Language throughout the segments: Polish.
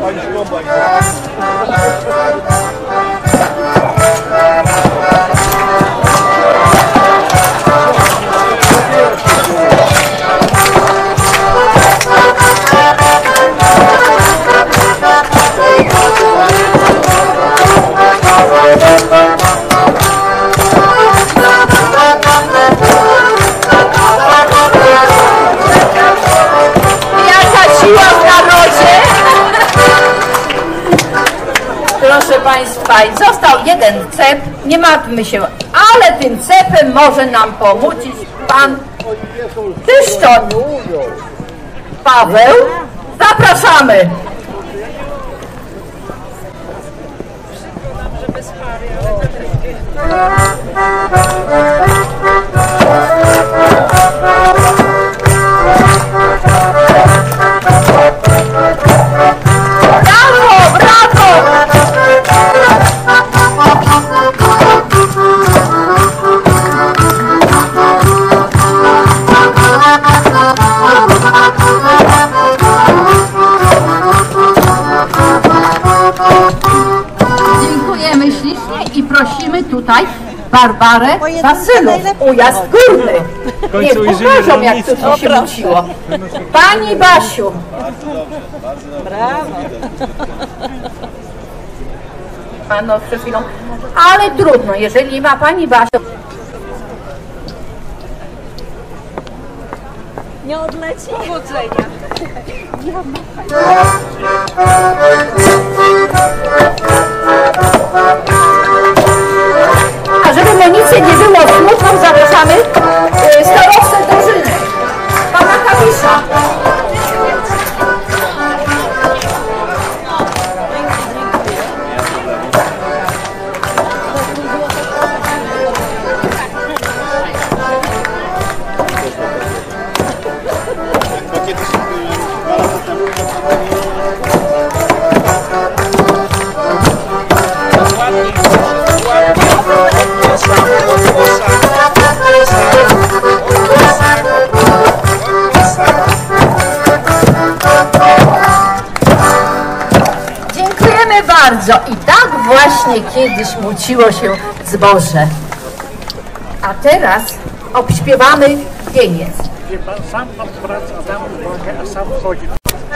Proszę Państwa, został jeden cep, nie martwmy się, ale tym cepem może nam pomóc pan Tyszczon Paweł. Zapraszamy. Dziękujemy ślicznie i prosimy tutaj Barbarę Wasylów, Ujazd Górny. Niech pokażą, jak to się wróciło. Pani Basiu. Brawo. No przed chwilą, ale trudno, jeżeli ma Pani Basiu. Nie odleci. Powodzenia. A żeby Monice nie było smutną, zapraszamy starostę Dożyny, pana Kamisza. Dziękujemy bardzo. I tak właśnie kiedyś muciło się zboże. A teraz obśpiewamy wieniec. Sam pan wraca Adamu drogę, a sam wchodzi.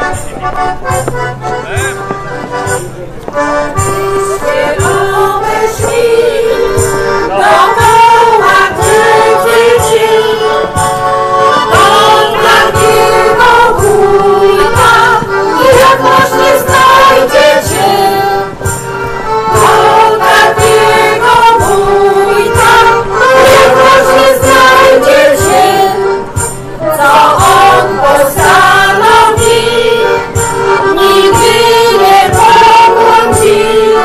Świetlony świt dookoła kręci, od takiego wujka jak właśnie znajdzie cię. Od takiego wujka jak właśnie znajdzie cię. Co on postanowi, nigdy nie pobłądzi.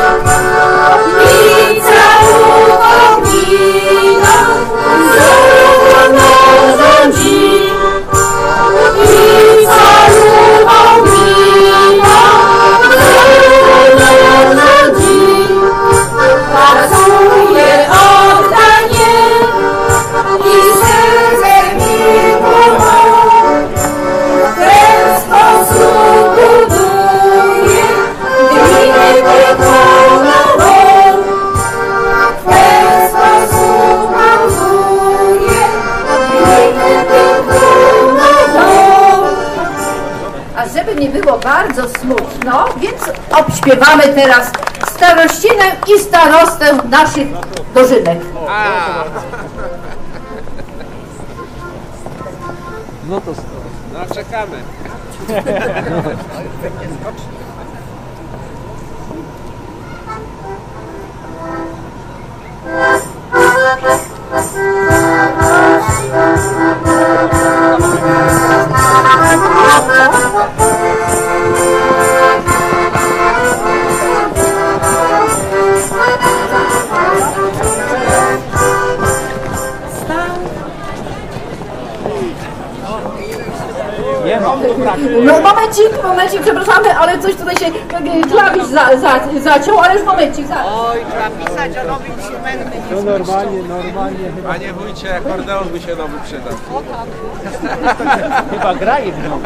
I całą gminą złotą rządzi. I całą gminą złotą rządzi. Pracuje oddanie i serce miłość. W ten sposób buduje gminę wykonawą. W ten sposób buduje gminę wykonawą. A żeby nie było bardzo smutno, więc obśpiewamy teraz starościnę i starostę naszych dożynek. No to no czekamy. No momencik, przepraszamy, ale coś tutaj się klawisz zaciął, ale już momencik, zaraz. Oj, trzeba pisać o nowym instrumencie. To normalnie. Panie wójcie, akordeon by się nowy przydał. Chyba graje w nią.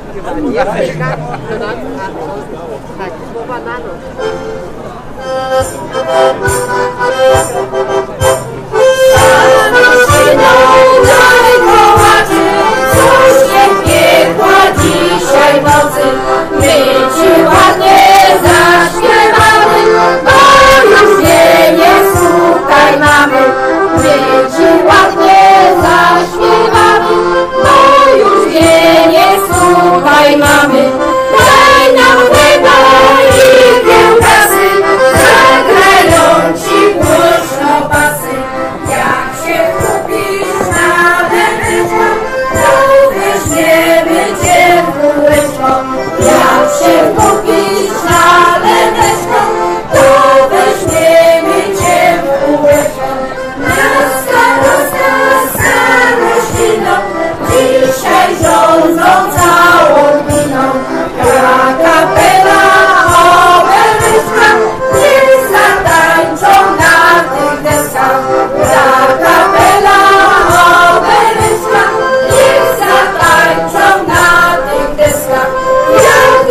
Dzisiaj w nocy my ci ładnie zaśpiewamy, bo już wieje, słuchaj mamy. My ci ładnie zaśpiewamy, bo już wieje, słuchaj mamy. Daj nam chleba i kiełbasy, zagrają ci głośno basy. Jak się kupisz na wędryczkę, to weźmiemy cię w kółeczko. Jak się kupisz na wędryczkę, to weźmiemy cię w kółeczko. Na starościną dzisiaj rządzą całą gminą. Kapela oberwyska, niech zatańczą na tych deskach. Kapela oberwyska, niech zatańczą na tych deskach. Jak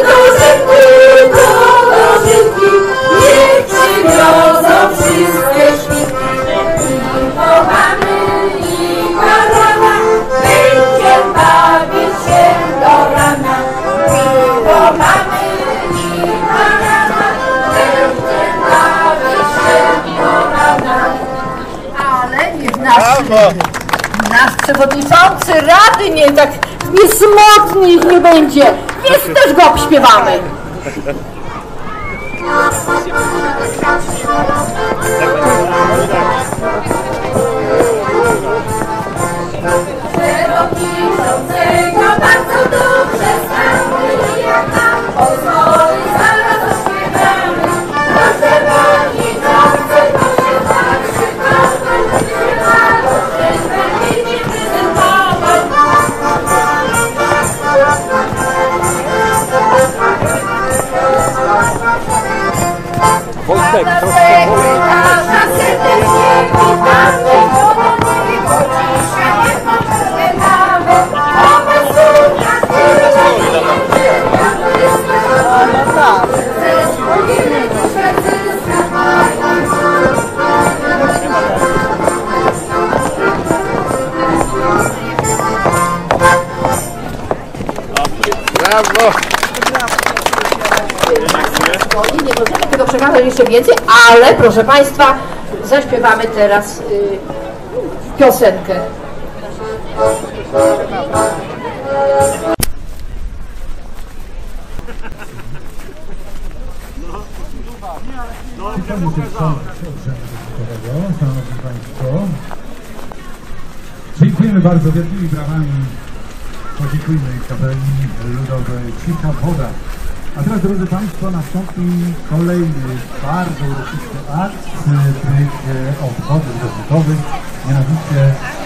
dożynki, niech przywiozą wszystkie świnki. I mamy i barana, będziemy bawić się do rana. Piwo mamy i barana, będziemy bawić się do rana. Ale niech nasz przewodniczący rady nie smutny nie będzie, więc też go obśpiewamy. Przewodniczącego bardzo dobrze znamy, jak nam pozwoli, zaraz zaśpiewamy. Do przewodniczącego się zakrzykował, śpiewało, że będzie prezentował. Wojtek, Pana serdecznie witamy, bo dzisiaj nie poczekamy. Brawo! Nie możemy tego przekazać jeszcze więcej, ale proszę Państwa, zaśpiewamy teraz piosenkę. Szanowni Państwo, dziękujemy bardzo wielkimi brawami. Podziękujmy kapeli ludowej Cicha Woda. A teraz, drodzy Państwo, nastąpi kolejny bardzo uroczysty akt tych obchodów rozwodowych, mianowicie